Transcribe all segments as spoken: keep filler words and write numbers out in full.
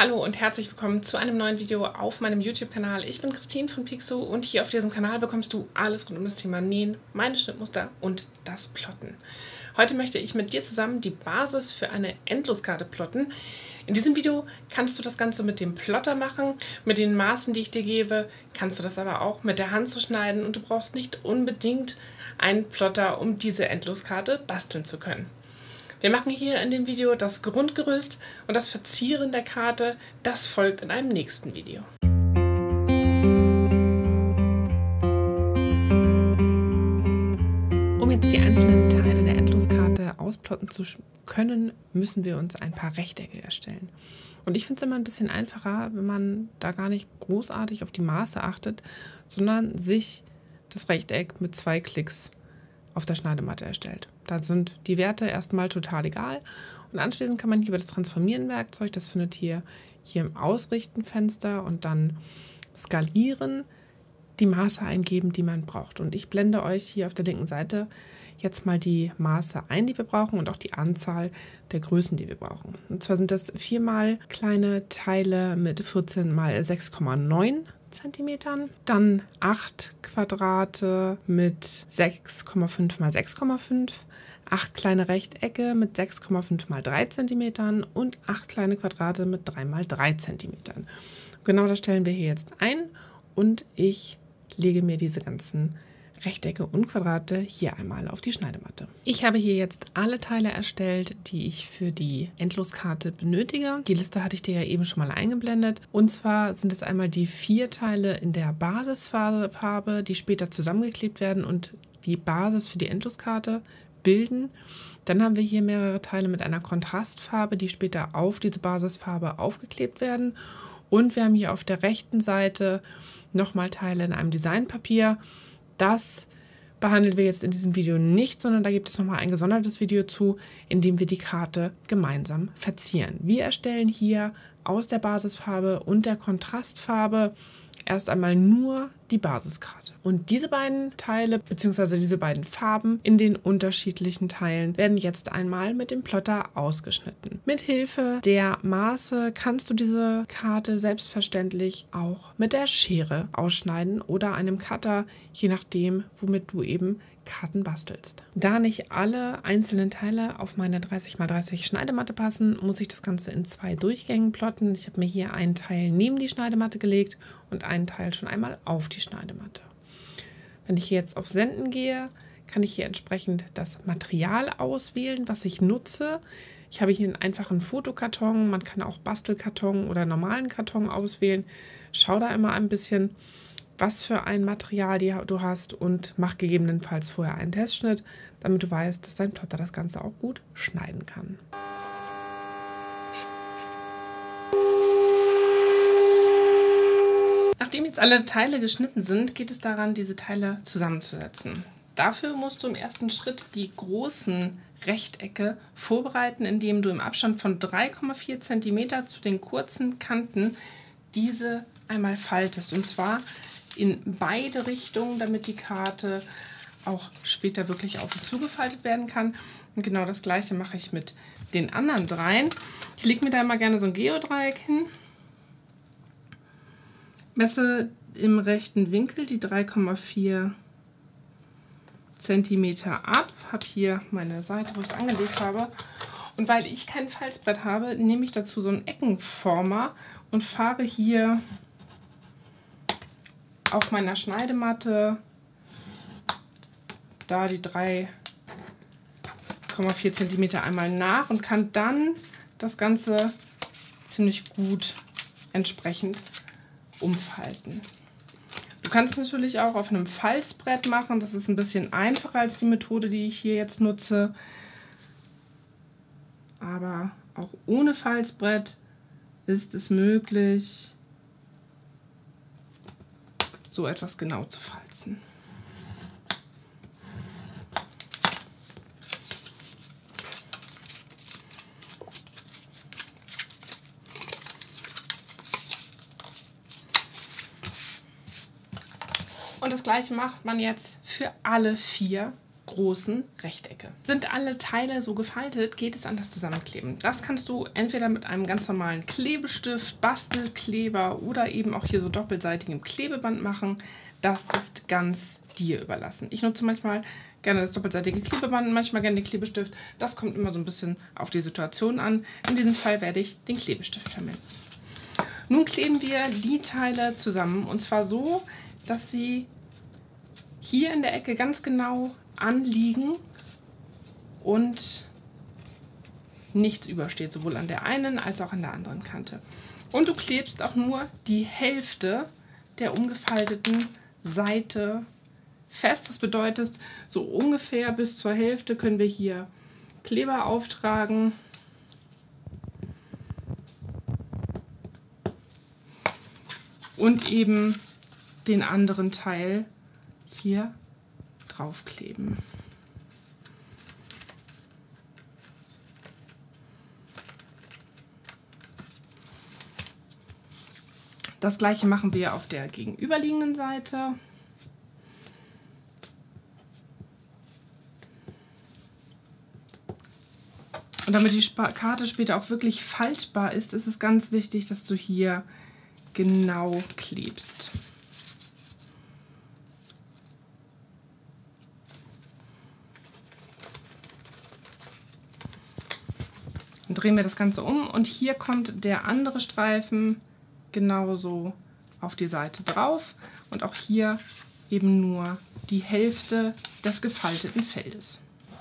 Hallo und herzlich willkommen zu einem neuen Video auf meinem YouTube-Kanal. Ich bin Christine von Pixo und hier auf diesem Kanal bekommst du alles rund um das Thema Nähen, meine Schnittmuster und das Plotten. Heute möchte ich mit dir zusammen die Basis für eine Endloskarte plotten. In diesem Video kannst du das Ganze mit dem Plotter machen, mit den Maßen, die ich dir gebe, kannst du das aber auch mit der Hand so schneiden und du brauchst nicht unbedingt einen Plotter, um diese Endloskarte basteln zu können. Wir machen hier in dem Video das Grundgerüst und das Verzieren der Karte, das folgt in einem nächsten Video. Um jetzt die einzelnen Teile der Endloskarte ausplotten zu können, müssen wir uns ein paar Rechtecke erstellen. Und ich finde es immer ein bisschen einfacher, wenn man da gar nicht großartig auf die Maße achtet, sondern sich das Rechteck mit zwei Klicks auf der Schneidematte erstellt. Da sind die Werte erstmal total egal und anschließend kann man hier über das Transformieren-Werkzeug, das findet ihr hier im Ausrichten-Fenster und dann skalieren, die Maße eingeben, die man braucht. Und ich blende euch hier auf der linken Seite jetzt mal die Maße ein, die wir brauchen und auch die Anzahl der Größen, die wir brauchen. Und zwar sind das viermal kleine Teile mit vierzehn mal sechs Komma neun Zentimetern, dann acht Quadrate mit sechs Komma fünf mal sechs Komma fünf, acht kleine Rechtecke mit sechs Komma fünf mal drei Zentimetern und acht kleine Quadrate mit drei mal drei Zentimetern. Genau das stellen wir hier jetzt ein und ich lege mir diese ganzen Rechtecke und Quadrate hier einmal auf die Schneidematte. Ich habe hier jetzt alle Teile erstellt, die ich für die Endloskarte benötige. Die Liste hatte ich dir ja eben schon mal eingeblendet. Und zwar sind es einmal die vier Teile in der Basisfarbe, die später zusammengeklebt werden und die Basis für die Endloskarte bilden. Dann haben wir hier mehrere Teile mit einer Kontrastfarbe, die später auf diese Basisfarbe aufgeklebt werden. Und wir haben hier auf der rechten Seite nochmal Teile in einem Designpapier. Das behandeln wir jetzt in diesem Video nicht, sondern da gibt es nochmal ein gesondertes Video zu, in dem wir die Karte gemeinsam verzieren. Wir erstellen hier aus der Basisfarbe und der Kontrastfarbe erst einmal nur die Basiskarte. Und diese beiden Teile bzw. diese beiden Farben in den unterschiedlichen Teilen werden jetzt einmal mit dem Plotter ausgeschnitten. Mit Hilfe der Maße kannst du diese Karte selbstverständlich auch mit der Schere ausschneiden oder einem Cutter, je nachdem, womit du eben Karten bastelst. Da nicht alle einzelnen Teile auf meine dreißig mal dreißig Schneidematte passen, muss ich das Ganze in zwei Durchgängen plotten. Ich habe mir hier einen Teil neben die Schneidematte gelegt und einen Teil schon einmal auf die Schneidematte. Wenn ich hier jetzt auf Senden gehe, kann ich hier entsprechend das Material auswählen, was ich nutze. Ich habe hier einen einfachen Fotokarton, man kann auch Bastelkarton oder normalen Karton auswählen. Schau da immer ein bisschen, was für ein Material du hast und mach gegebenenfalls vorher einen Testschnitt, damit du weißt, dass dein Plotter das Ganze auch gut schneiden kann. Nachdem jetzt alle Teile geschnitten sind, geht es daran, diese Teile zusammenzusetzen. Dafür musst du im ersten Schritt die großen Rechtecke vorbereiten, indem du im Abstand von drei Komma vier Zentimeter zu den kurzen Kanten diese einmal faltest. Und zwar in beide Richtungen, damit die Karte auch später wirklich auf und zugefaltet werden kann. Und genau das gleiche mache ich mit den anderen dreien. Ich lege mir da immer gerne so ein Geodreieck hin, messe im rechten Winkel die drei Komma vier Zentimeter ab, habe hier meine Seite, wo ich es angelegt habe. Und weil ich kein Falzbrett habe, nehme ich dazu so einen Eckenformer und fahre hier auf meiner Schneidematte da die drei Komma vier Zentimeter einmal nach und kann dann das Ganze ziemlich gut entsprechend umfalten. Du kannst es natürlich auch auf einem Falzbrett machen, das ist ein bisschen einfacher als die Methode, die ich hier jetzt nutze. Aber auch ohne Falzbrett ist es möglich, so etwas genau zu falzen. Und das gleiche macht man jetzt für alle vier großen Rechtecke. Sind alle Teile so gefaltet, geht es an das Zusammenkleben. Das kannst du entweder mit einem ganz normalen Klebestift, Bastelkleber oder eben auch hier so doppelseitigem Klebeband machen. Das ist ganz dir überlassen. Ich nutze manchmal gerne das doppelseitige Klebeband, manchmal gerne den Klebestift. Das kommt immer so ein bisschen auf die Situation an. In diesem Fall werde ich den Klebestift verwenden. Nun kleben wir die Teile zusammen und zwar so, dass sie hier in der Ecke ganz genau anliegen und nichts übersteht, sowohl an der einen als auch an der anderen Kante. Und du klebst auch nur die Hälfte der umgefalteten Seite fest. Das bedeutet, so ungefähr bis zur Hälfte können wir hier Kleber auftragen. Und eben den anderen Teil hier draufkleben. Das gleiche machen wir auf der gegenüberliegenden Seite. Und damit die Karte später auch wirklich faltbar ist, ist es ganz wichtig, dass du hier genau klebst. Dann drehen wir das Ganze um und hier kommt der andere Streifen genauso auf die Seite drauf und auch hier eben nur die Hälfte des gefalteten Feldes.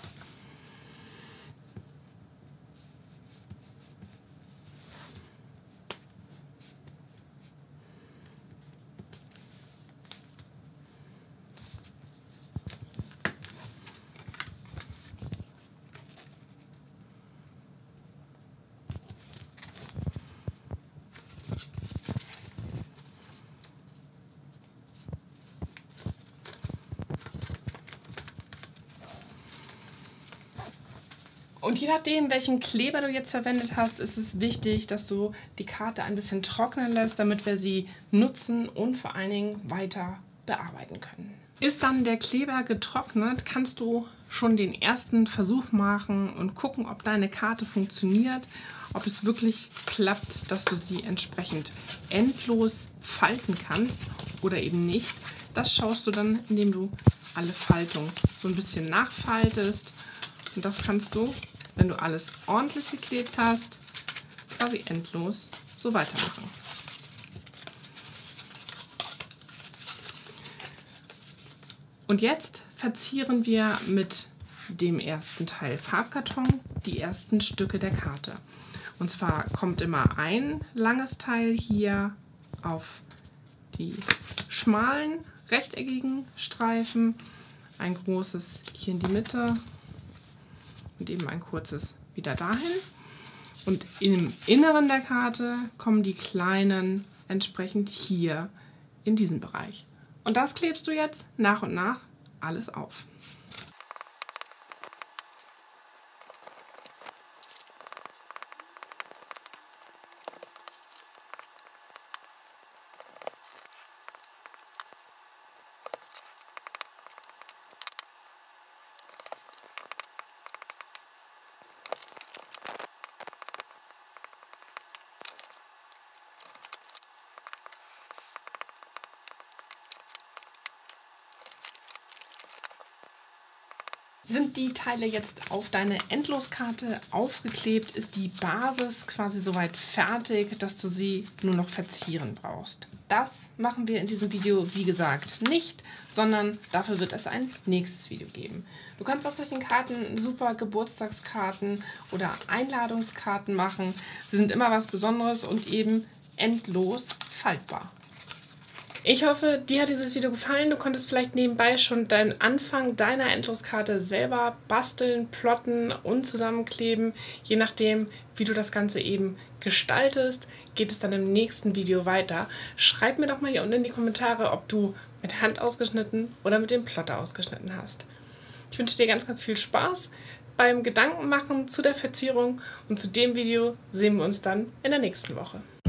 Und je nachdem, welchen Kleber du jetzt verwendet hast, ist es wichtig, dass du die Karte ein bisschen trocknen lässt, damit wir sie nutzen und vor allen Dingen weiter bearbeiten können. Ist dann der Kleber getrocknet, kannst du schon den ersten Versuch machen und gucken, ob deine Karte funktioniert, ob es wirklich klappt, dass du sie entsprechend endlos falten kannst oder eben nicht. Das schaust du dann, indem du alle Faltungen so ein bisschen nachfaltest. Und das kannst du, wenn du alles ordentlich geklebt hast, quasi endlos so weitermachen. Und jetzt verzieren wir mit dem ersten Teil Farbkarton die ersten Stücke der Karte. Und zwar kommt immer ein langes Teil hier auf die schmalen rechteckigen Streifen, ein großes hier in die Mitte und eben ein kurzes wieder dahin. Und im Inneren der Karte kommen die kleinen entsprechend hier in diesen Bereich. Und das klebst du jetzt nach und nach alles auf. Sind die Teile jetzt auf deine Endloskarte aufgeklebt, ist die Basis quasi soweit fertig, dass du sie nur noch verzieren brauchst. Das machen wir in diesem Video, wie gesagt, nicht, sondern dafür wird es ein nächstes Video geben. Du kannst aus solchen Karten super Geburtstagskarten oder Einladungskarten machen. Sie sind immer was Besonderes und eben endlos faltbar. Ich hoffe, dir hat dieses Video gefallen. Du konntest vielleicht nebenbei schon deinen Anfang deiner Endloskarte selber basteln, plotten und zusammenkleben. Je nachdem, wie du das Ganze eben gestaltest, geht es dann im nächsten Video weiter. Schreib mir doch mal hier unten in die Kommentare, ob du mit Hand ausgeschnitten oder mit dem Plotter ausgeschnitten hast. Ich wünsche dir ganz, ganz viel Spaß beim Gedankenmachen zu der Verzierung und zu dem Video sehen wir uns dann in der nächsten Woche.